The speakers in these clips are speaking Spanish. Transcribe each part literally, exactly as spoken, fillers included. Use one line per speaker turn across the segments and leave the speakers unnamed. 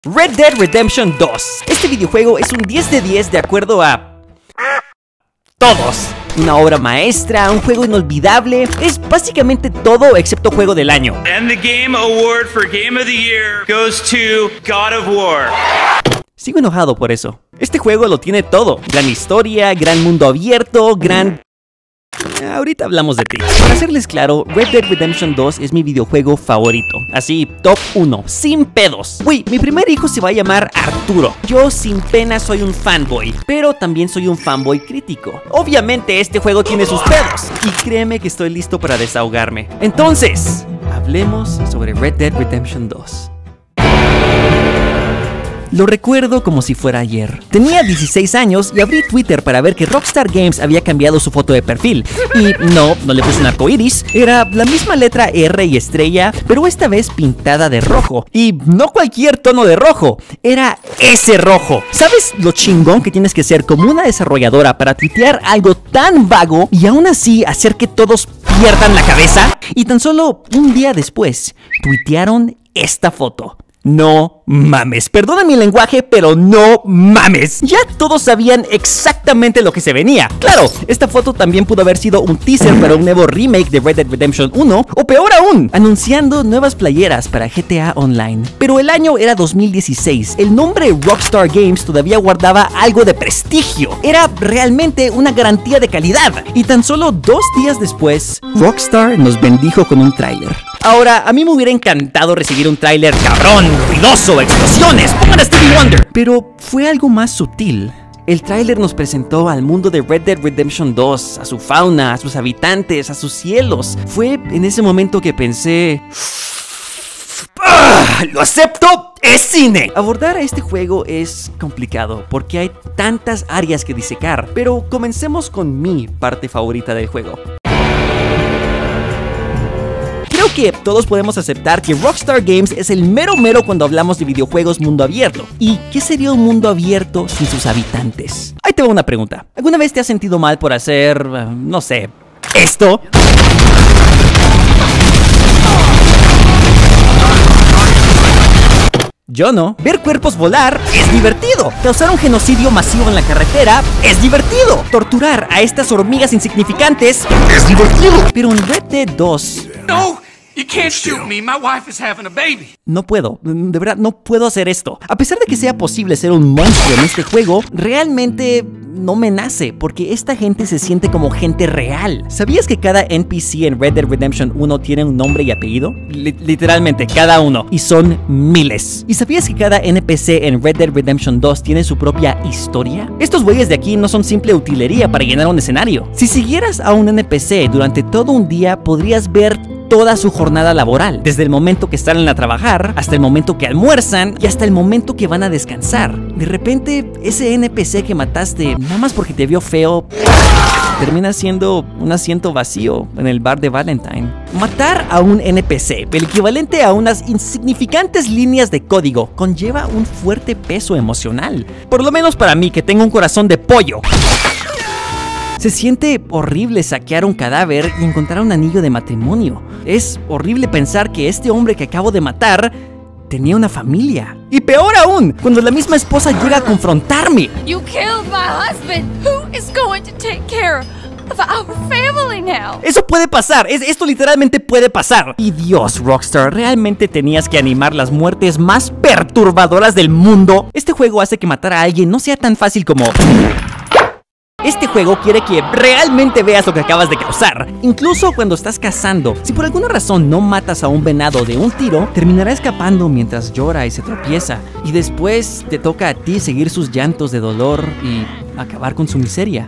Red Dead Redemption dos. Este videojuego es un diez de diez de acuerdo a... todos. Una obra maestra, un juego inolvidable. Es básicamente todo excepto juego del año.
And the Game Award for Game of the Year goes to God of War.
Sigo enojado por eso. Este juego lo tiene todo. Gran historia, gran mundo abierto, gran... Ahorita hablamos de ti. Para serles claro, Red Dead Redemption dos es mi videojuego favorito. Así, top uno, sin pedos. Güey, mi primer hijo se va a llamar Arturo. Yo sin pena soy un fanboy, pero también soy un fanboy crítico. Obviamente este juego tiene sus pedos, y créeme que estoy listo para desahogarme. Entonces, hablemos sobre Red Dead Redemption dos. Lo recuerdo como si fuera ayer. Tenía dieciséis años y abrí Twitter para ver que Rockstar Games había cambiado su foto de perfil. Y no, no le puse un arco iris, era la misma letra R y estrella, pero esta vez pintada de rojo. Y no cualquier tono de rojo, era ese rojo. ¿Sabes lo chingón que tienes que ser como una desarrolladora para tuitear algo tan vago y aún así hacer que todos pierdan la cabeza? Y tan solo un día después, tuitearon esta foto. No mames, perdona mi lenguaje, pero no mames. Ya todos sabían exactamente lo que se venía. Claro, esta foto también pudo haber sido un teaser para un nuevo remake de Red Dead Redemption uno, o peor aún, anunciando nuevas playeras para G T A Online. Pero el año era dos mil dieciséis, el nombre Rockstar Games todavía guardaba algo de prestigio. Era realmente una garantía de calidad. Y tan solo dos días después, Rockstar nos bendijo con un tráiler. Ahora, a mí me hubiera encantado recibir un tráiler cabrón, ruidoso, explosiones, pongan a Stevie Wonder. Pero fue algo más sutil. El tráiler nos presentó al mundo de Red Dead Redemption dos, a su fauna, a sus habitantes, a sus cielos. Fue en ese momento que pensé... ¡Ah! ¡Lo acepto! ¡Es cine! Abordar a este juego es complicado porque hay tantas áreas que disecar. Pero comencemos con mi parte favorita del juego. Creo que todos podemos aceptar que Rockstar Games es el mero mero cuando hablamos de videojuegos mundo abierto. ¿Y qué sería un mundo abierto sin sus habitantes? Ahí te va una pregunta. ¿Alguna vez te has sentido mal por hacer, uh, no sé, esto? Yo no. Ver cuerpos volar es divertido. Causar un genocidio masivo en la carretera es divertido. Torturar a estas hormigas insignificantes es divertido. Pero en Red Dead dos...
No, you can't shoot me. My wife is having a baby.
No puedo, de verdad no puedo hacer esto. A pesar de que sea posible ser un monstruo en este juego, realmente no me nace, porque esta gente se siente como gente real. ¿Sabías que cada N P C en Red Dead Redemption uno tiene un nombre y apellido? L- literalmente, cada uno. Y son miles. ¿Y sabías que cada N P C en Red Dead Redemption dos tiene su propia historia? Estos güeyes de aquí no son simple utilería para llenar un escenario. Si siguieras a un N P C durante todo un día, podrías ver toda su jornada laboral, desde el momento que salen a trabajar, hasta el momento que almuerzan y hasta el momento que van a descansar. De repente, ese N P C que mataste, nada más porque te vio feo, termina siendo un asiento vacío en el bar de Valentine. Matar a un N P C, el equivalente a unas insignificantes líneas de código, conlleva un fuerte peso emocional. Por lo menos para mí, que tengo un corazón de pollo. Se siente horrible saquear un cadáver y encontrar un anillo de matrimonio. Es horrible pensar que este hombre que acabo de matar tenía una familia. Y peor aún, cuando la misma esposa llega a confrontarme.
You killed my husband. Who is going to take care of our family now?
Eso puede pasar, es, esto literalmente puede pasar. Y Dios, Rockstar, ¿realmente tenías que animar las muertes más perturbadoras del mundo? Este juego hace que matar a alguien no sea tan fácil como... Este juego quiere que realmente veas lo que acabas de causar. Incluso cuando estás cazando, si por alguna razón no matas a un venado de un tiro, terminará escapando mientras llora y se tropieza. Y después te toca a ti seguir sus llantos de dolor y acabar con su miseria.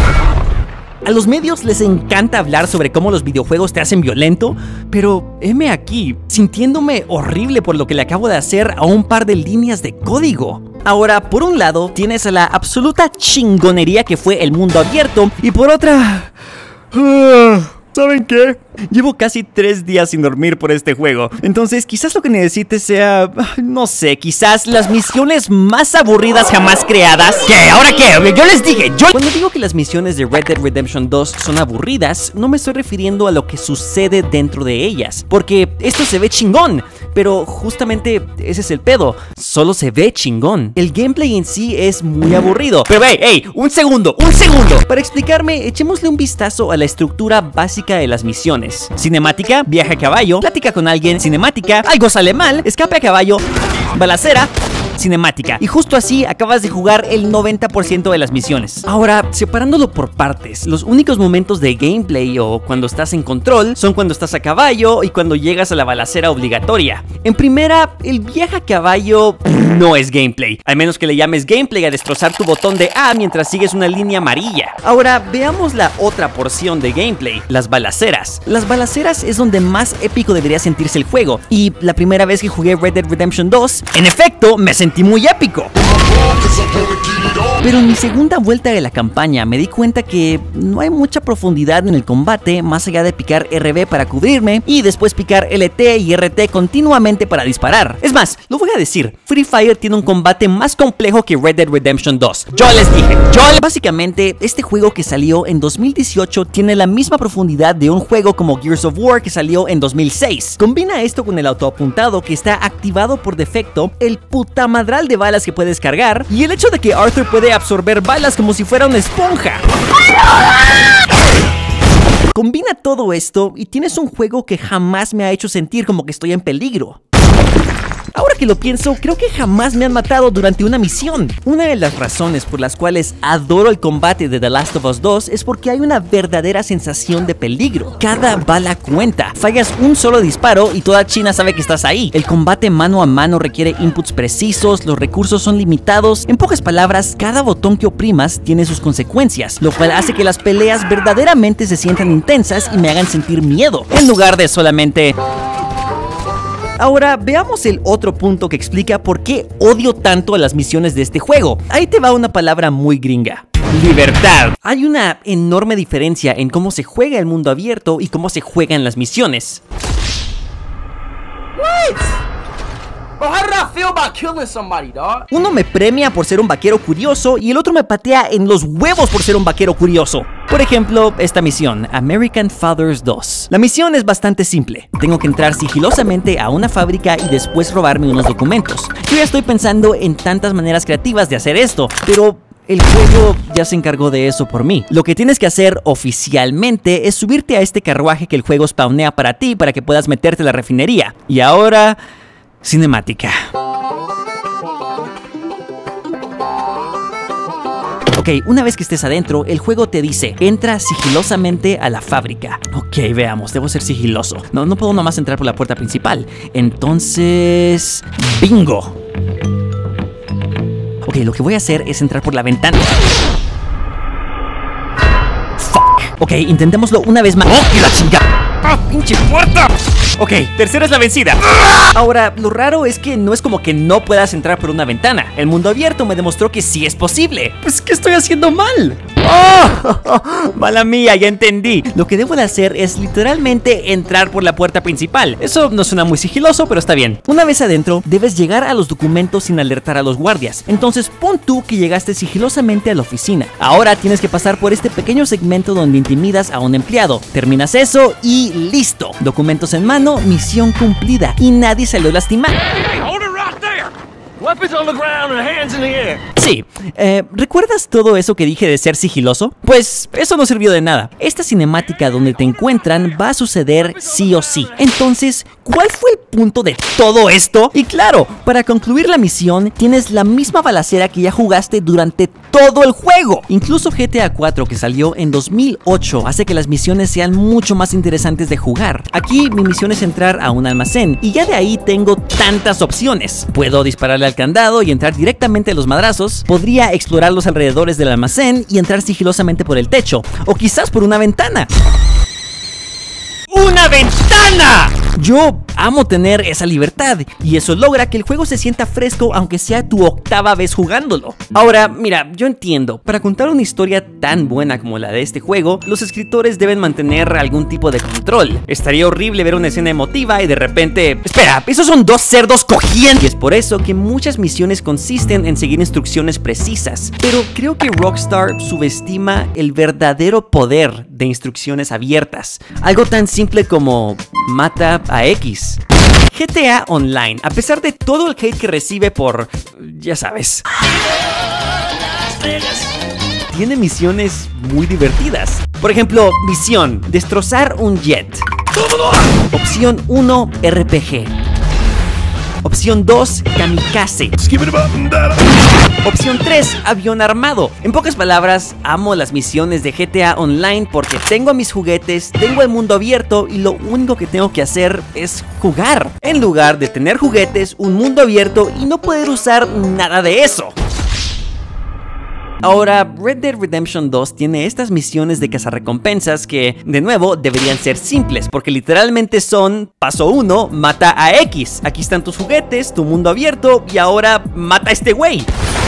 A los medios les encanta hablar sobre cómo los videojuegos te hacen violento, pero heme aquí, sintiéndome horrible por lo que le acabo de hacer a un par de líneas de código. Ahora, por un lado, tienes la absoluta chingonería que fue el mundo abierto, y por otra... ¿Saben qué? Llevo casi tres días sin dormir por este juego. Entonces quizás lo que necesites sea... no sé, quizás las misiones más aburridas jamás creadas. ¿Qué? ¿Ahora qué? Yo les dije, yo... Cuando digo que las misiones de Red Dead Redemption dos son aburridas, no me estoy refiriendo a lo que sucede dentro de ellas, porque esto se ve chingón. Pero justamente ese es el pedo, solo se ve chingón. El gameplay en sí es muy aburrido. Pero hey, hey, un segundo, un segundo. Para explicarme, echémosle un vistazo a la estructura básica de las misiones. Cinemática, viaje a caballo, plática con alguien, cinemática, algo sale mal, escape a caballo, balacera, cinemática. Y justo así acabas de jugar el noventa por ciento de las misiones. Ahora, separándolo por partes, los únicos momentos de gameplay o cuando estás en control son cuando estás a caballo y cuando llegas a la balacera obligatoria. En primera, el viaje a caballo no es gameplay, al menos que le llames gameplay a destrozar tu botón de A mientras sigues una línea amarilla. Ahora, veamos la otra porción de gameplay, las balaceras. Las balaceras es donde más épico debería sentirse el juego, y la primera vez que jugué Red Dead Redemption dos, en efecto, me sentí muy épico. Pero en mi segunda vuelta de la campaña me di cuenta que no hay mucha profundidad en el combate más allá de picar R B para cubrirme y después picar L T y R T continuamente para disparar. Es más, lo voy a decir, Free Fire tiene un combate más complejo que Red Dead Redemption dos. Yo les dije, yo les... Básicamente, este juego que salió en dos mil dieciocho tiene la misma profundidad de un juego como Gears of War que salió en dos mil seis. Combina esto con el autoapuntado que está activado por defecto, el puta madral de balas que puedes cargar y el hecho de que Arthur puede absorber balas como si fuera una esponja. Combina todo esto y tienes un juego que jamás me ha hecho sentir como que estoy en peligro. Ahora que lo pienso, creo que jamás me han matado durante una misión. Una de las razones por las cuales adoro el combate de The Last of Us dos es porque hay una verdadera sensación de peligro. Cada bala cuenta. Fallas un solo disparo y toda China sabe que estás ahí. El combate mano a mano requiere inputs precisos, los recursos son limitados. En pocas palabras, cada botón que oprimas tiene sus consecuencias, lo cual hace que las peleas verdaderamente se sientan intensas y me hagan sentir miedo, en lugar de solamente... Ahora, veamos el otro punto que explica por qué odio tanto a las misiones de este juego. Ahí te va una palabra muy gringa. Libertad. Hay una enorme diferencia en cómo se juega el mundo abierto y cómo se juegan las misiones. Uno me premia por ser un vaquero curioso y el otro me patea en los huevos por ser un vaquero curioso. Por ejemplo, esta misión, American Fathers dos. La misión es bastante simple. Tengo que entrar sigilosamente a una fábrica y después robarme unos documentos. Yo ya estoy pensando en tantas maneras creativas de hacer esto, pero... el juego ya se encargó de eso por mí. Lo que tienes que hacer oficialmente es subirte a este carruaje que el juego spawnea para ti para que puedas meterte a la refinería. Y ahora... cinemática. Ok, una vez que estés adentro, el juego te dice, entra sigilosamente a la fábrica. Ok, veamos, debo ser sigiloso. No, no puedo nomás entrar por la puerta principal. Entonces... ¡bingo! Ok, lo que voy a hacer es entrar por la ventana. Fuck. Ok, intentémoslo una vez más. ¡Oh, que la chingada! ¡Ah, pinche puerta! Ok, tercera es la vencida. Ahora, lo raro es que no es como que no puedas entrar por una ventana. El mundo abierto me demostró que sí es posible. Pues, ¿qué estoy haciendo mal? ¡Oh! Mala mía, ya entendí. Lo que debo de hacer es literalmente entrar por la puerta principal. Eso no suena muy sigiloso, pero está bien. Una vez adentro, debes llegar a los documentos sin alertar a los guardias. Entonces, pon tú que llegaste sigilosamente a la oficina. Ahora tienes que pasar por este pequeño segmento donde intimidas a un empleado. Terminas eso y listo. Documentos en mano, misión cumplida. Y nadie salió lastimado. Sí, eh, ¿recuerdas todo eso que dije de ser sigiloso? Pues eso no sirvió de nada. Esta cinemática donde te encuentran va a suceder sí o sí. Entonces, ¿cuál fue el punto de todo esto? Y claro, para concluir la misión, tienes la misma balacera que ya jugaste durante todo el juego. Incluso G T A cuatro, que salió en dos mil ocho, hace que las misiones sean mucho más interesantes de jugar. Aquí mi misión es entrar a un almacén y ya de ahí tengo tantas opciones. Puedo dispararle al candado y entrar directamente a los madrazos. Podría explorar los alrededores del almacén y entrar sigilosamente por el techo, o quizás por una ventana. ¡una ventana! Yo amo tener esa libertad y eso logra que el juego se sienta fresco aunque sea tu octava vez jugándolo. Ahora, mira, yo entiendo, para contar una historia tan buena como la de este juego, los escritores deben mantener algún tipo de control. Estaría horrible ver una escena emotiva y de repente... ¡Espera! ¡Esos son dos cerdos cogiendo! Y es por eso que muchas misiones consisten en seguir instrucciones precisas. Pero creo que Rockstar subestima el verdadero poder de instrucciones abiertas. Algo tan simple como... mata a X. G T A Online, a pesar de todo el hate que recibe por... ya sabes... tiene misiones muy divertidas. Por ejemplo, misión, destrozar un jet. Opción uno, R P G. Opción dos, kamikaze. Opción tres, avión armado. En pocas palabras, amo las misiones de G T A Online porque tengo mis juguetes, tengo el mundo abierto y lo único que tengo que hacer es jugar. En lugar de tener juguetes, un mundo abierto y no poder usar nada de eso. Ahora, Red Dead Redemption dos tiene estas misiones de cazarrecompensas que, de nuevo, deberían ser simples, porque literalmente son, paso uno, mata a X. Aquí están tus juguetes, tu mundo abierto, y ahora mata a este güey.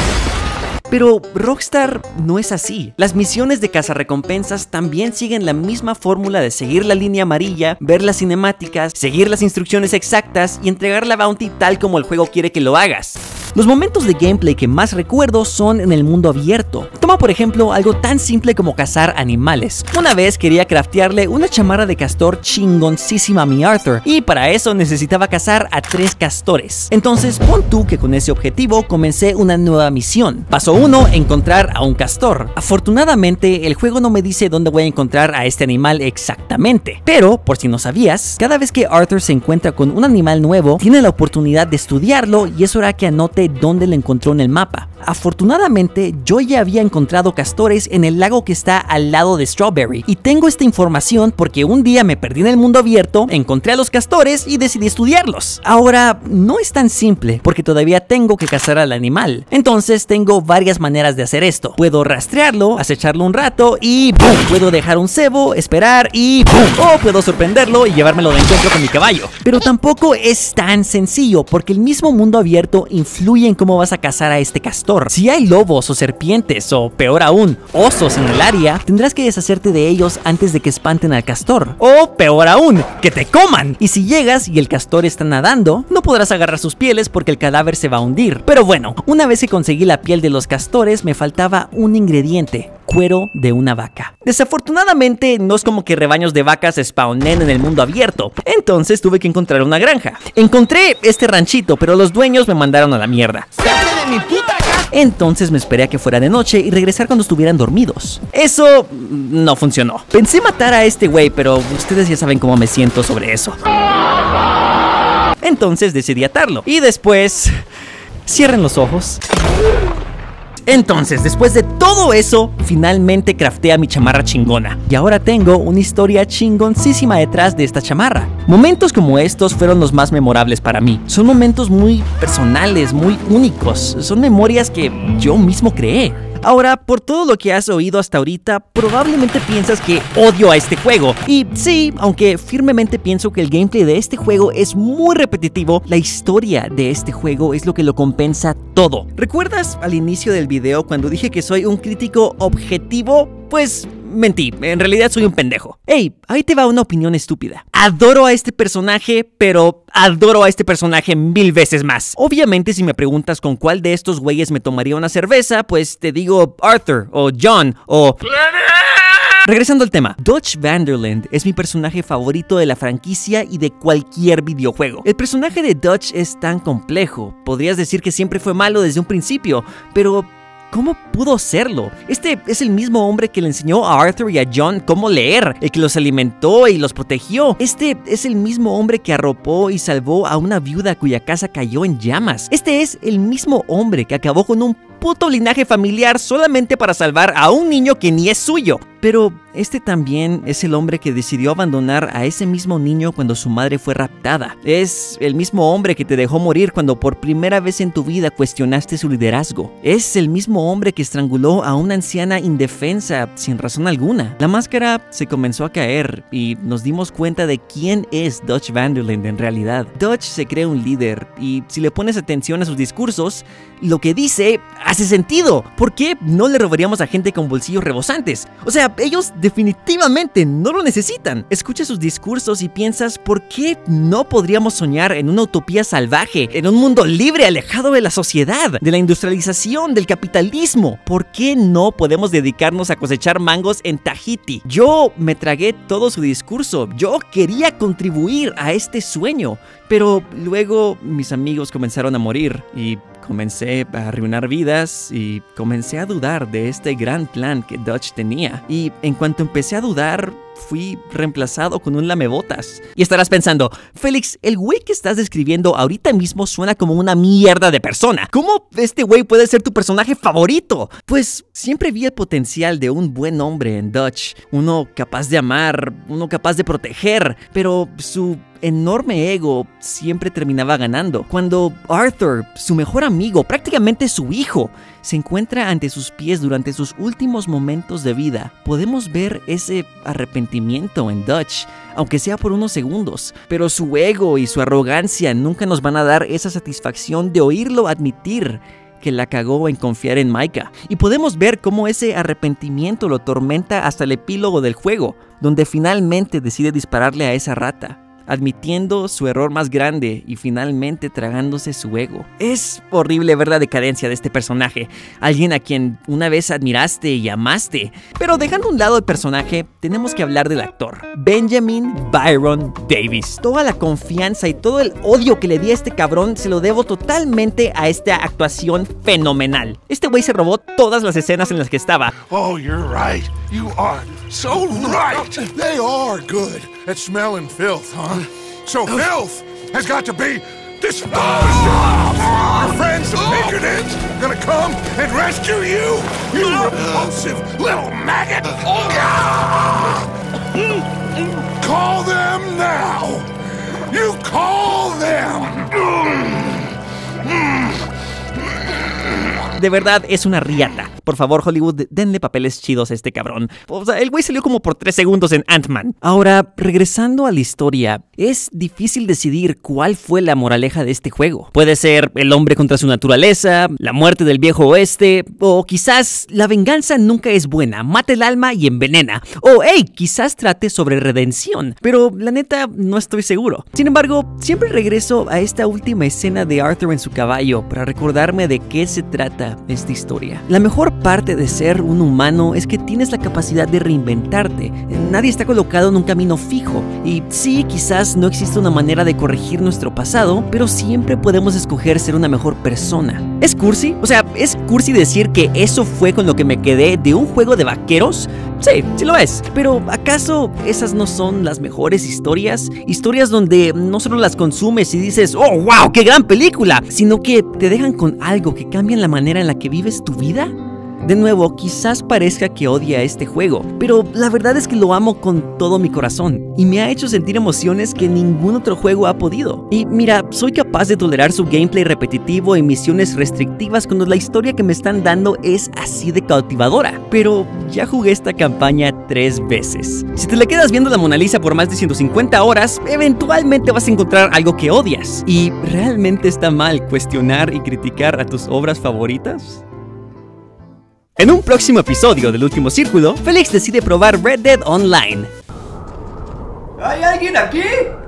Pero Rockstar no es así. Las misiones de cazarrecompensas también siguen la misma fórmula de seguir la línea amarilla, ver las cinemáticas, seguir las instrucciones exactas y entregar la bounty tal como el juego quiere que lo hagas. Los momentos de gameplay que más recuerdo son en el mundo abierto. Toma por ejemplo algo tan simple como cazar animales. Una vez quería craftearle una chamarra de castor chingoncísima a mi Arthur y para eso necesitaba cazar a tres castores. Entonces pon tú que con ese objetivo comencé una nueva misión. Paso uno, encontrar a un castor. Afortunadamente el juego no me dice dónde voy a encontrar a este animal exactamente. Pero, por si no sabías, cada vez que Arthur se encuentra con un animal nuevo, tiene la oportunidad de estudiarlo y eso hará que anote dónde lo encontró en el mapa. Afortunadamente, yo ya había encontrado castores en el lago que está al lado de Strawberry y tengo esta información porque un día me perdí en el mundo abierto, encontré a los castores y decidí estudiarlos. Ahora, no es tan simple porque todavía tengo que cazar al animal. Entonces tengo varias maneras de hacer esto. Puedo rastrearlo, acecharlo un rato y ¡pum! Puedo dejar un cebo, esperar y ¡pum! O puedo sorprenderlo y llevármelo de encuentro con mi caballo. Pero tampoco es tan sencillo porque el mismo mundo abierto influye en cómo vas a cazar a este castor. Si hay lobos o serpientes o peor aún, osos en el área, tendrás que deshacerte de ellos antes de que espanten al castor. O peor aún, que te coman. Y si llegas y el castor está nadando, no podrás agarrar sus pieles porque el cadáver se va a hundir. Pero bueno, una vez que conseguí la piel de los castores, me faltaba un ingrediente. Cuero de una vaca. Desafortunadamente no es como que rebaños de vacas spawnen en el mundo abierto, entonces tuve que encontrar una granja. Encontré este ranchito, pero los dueños me mandaron a la mierda. ¡Sáquenme de mi puta casa! Entonces me esperé a que fuera de noche y regresar cuando estuvieran dormidos. Eso no funcionó. Pensé matar a este güey, pero ustedes ya saben cómo me siento sobre eso. Entonces decidí atarlo y después... cierren los ojos. Entonces, después de todo eso, finalmente crafté a mi chamarra chingona. Y ahora tengo una historia chingoncísima detrás de esta chamarra. Momentos como estos fueron los más memorables para mí. Son momentos muy personales, muy únicos. Son memorias que yo mismo creé. Ahora, por todo lo que has oído hasta ahorita, probablemente piensas que odio a este juego. Y sí, aunque firmemente pienso que el gameplay de este juego es muy repetitivo, la historia de este juego es lo que lo compensa todo. ¿Recuerdas al inicio del video cuando dije que soy un crítico objetivo? Pues... mentí, en realidad soy un pendejo. Ey, ahí te va una opinión estúpida. Adoro a este personaje, pero adoro a este personaje mil veces más. Obviamente si me preguntas con cuál de estos güeyes me tomaría una cerveza, pues te digo Arthur, o John, o... Regresando al tema, Dutch Van der Linde es mi personaje favorito de la franquicia y de cualquier videojuego. El personaje de Dutch es tan complejo, podrías decir que siempre fue malo desde un principio, pero... ¿cómo pudo serlo? Este es el mismo hombre que le enseñó a Arthur y a John cómo leer, el que los alimentó y los protegió. Este es el mismo hombre que arropó y salvó a una viuda cuya casa cayó en llamas. Este es el mismo hombre que acabó con un puto linaje familiar solamente para salvar a un niño que ni es suyo. Pero este también es el hombre que decidió abandonar a ese mismo niño cuando su madre fue raptada. Es el mismo hombre que te dejó morir cuando por primera vez en tu vida cuestionaste su liderazgo. Es el mismo hombre que estranguló a una anciana indefensa sin razón alguna. La máscara se comenzó a caer y nos dimos cuenta de quién es Dutch Van der Linde en realidad. Dutch se cree un líder y si le pones atención a sus discursos, lo que dice hace sentido. ¿Por qué no le robaríamos a gente con bolsillos rebosantes? O sea, ellos definitivamente no lo necesitan. Escucha sus discursos y piensas, ¿por qué no podríamos soñar en una utopía salvaje, en un mundo libre, alejado de la sociedad, de la industrialización, del capitalismo? ¿Por qué no podemos dedicarnos a cosechar mangos en Tahiti? Yo me tragué todo su discurso. Yo quería contribuir a este sueño, pero luego mis amigos comenzaron a morir y comencé a arruinar vidas y comencé a dudar de este gran plan que Dutch tenía. Y en cuanto empecé a dudar, fui reemplazado con un lamebotas. Y estarás pensando, Félix, el güey que estás describiendo ahorita mismo suena como una mierda de persona. ¿Cómo este güey puede ser tu personaje favorito? Pues siempre vi el potencial de un buen hombre en Dutch. Uno capaz de amar, uno capaz de proteger, pero su enorme ego siempre terminaba ganando. Cuando Arthur, su mejor amigo, prácticamente su hijo, se encuentra ante sus pies durante sus últimos momentos de vida, podemos ver ese arrepentimiento en Dutch, aunque sea por unos segundos. Pero su ego y su arrogancia nunca nos van a dar esa satisfacción de oírlo admitir que la cagó en confiar en Micah. Y podemos ver cómo ese arrepentimiento lo tormenta hasta el epílogo del juego, donde finalmente decide dispararle a esa rata, admitiendo su error más grande y finalmente tragándose su ego. Es horrible ver la decadencia de este personaje, alguien a quien una vez admiraste y amaste. Pero dejando a un lado el personaje, tenemos que hablar del actor, Benjamin Byron Davis. Toda la confianza y todo el odio que le di a este cabrón se lo debo totalmente a esta actuación fenomenal. Este güey se robó todas las escenas en las que estaba.
Oh, you're right. You are so right. They are good at smelling filth, huh? So filth has got to be disposed of. Your friends, the Pinkertons, gonna come and rescue you. You repulsive little maggot. Call them now. You call them.
De verdad es una riata. Por favor, Hollywood, denle papeles chidos a este cabrón. O sea, el güey salió como por tres segundos en Ant-Man. Ahora, regresando a la historia, es difícil decidir cuál fue la moraleja de este juego. Puede ser el hombre contra su naturaleza, la muerte del viejo oeste, o quizás la venganza nunca es buena, mata el alma y envenena. O, hey, quizás trate sobre redención. Pero la neta, no estoy seguro. Sin embargo, siempre regreso a esta última escena de Arthur en su caballo para recordarme de qué se trata esta historia. La mejor parte de ser un humano es que tienes la capacidad de reinventarte. Nadie está colocado en un camino fijo. Y sí, quizás no existe una manera de corregir nuestro pasado, pero siempre podemos escoger ser una mejor persona. ¿Es cursi? O sea, ¿es cursi decir que eso fue con lo que me quedé de un juego de vaqueros? Sí, sí lo es. Pero ¿acaso esas no son las mejores historias? Historias donde no solo las consumes y dices, oh, wow, qué gran película, sino que te dejan con algo que cambia la manera en la que vives tu vida. De nuevo, quizás parezca que odia este juego, pero la verdad es que lo amo con todo mi corazón y me ha hecho sentir emociones que ningún otro juego ha podido. Y mira, soy capaz de tolerar su gameplay repetitivo y misiones restrictivas cuando la historia que me están dando es así de cautivadora. Pero ya jugué esta campaña tres veces. Si te la quedas viendo la Mona Lisa por más de ciento cincuenta horas, eventualmente vas a encontrar algo que odias. ¿Y realmente está mal cuestionar y criticar a tus obras favoritas? En un próximo episodio del Último Círculo, Félix decide probar Red Dead Online.
¿Hay alguien aquí?